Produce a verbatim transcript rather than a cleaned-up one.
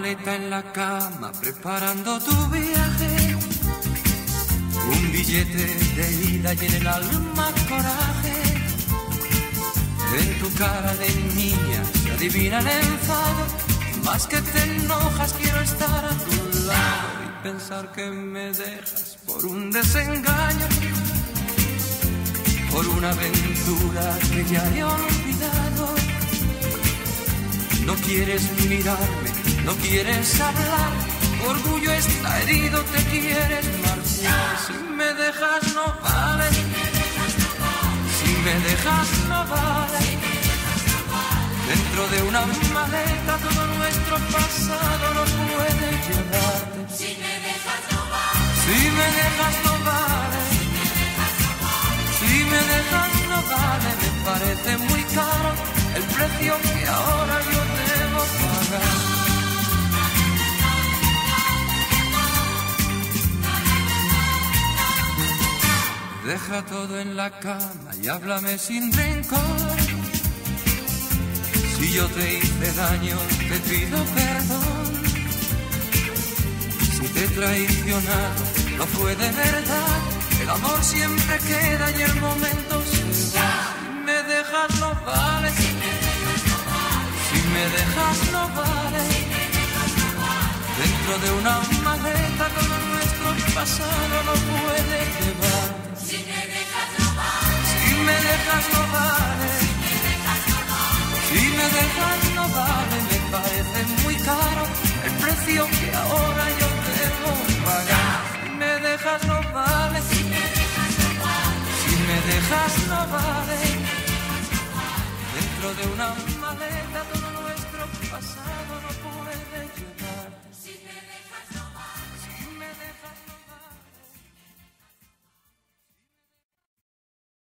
maleta en la cama preparando tu viaje, un billete de ida y en el alma coraje. En tu cara de niña se adivina el enfado, más que te enojas quiero estar a tu lado y pensar que me dejas por un desengaño, por una aventura que ya he olvidado. No quieres mirarme, no quieres hablar, tu orgullo está herido, te quieres marchar. Si me dejas no vale, si me dejas no vale. Dentro de una maleta todo nuestro pasado no puede llevarte. Si me dejas no vale, si me dejas no vale, si me dejas no vale. Me parece muy caro el precio que ahora yo debo pagar. Deja todo en la cama y háblame sin rencor. Si yo te hice daño, te pido perdón. Si te he traicionado, no fue de verdad. El amor siempre queda y el momento se va. Si me dejas no vale, si me dejas no vale. Dentro de una maleta todo nuestro pasado no puede llevar. si me dejas no vale, Si me dejas no vale, si me dejas no vale. Me parece muy caro el precio que ahora yo debo pagar. Si me dejas no vale, si me dejas no vale, si me dejas no vale. Dentro de una maleta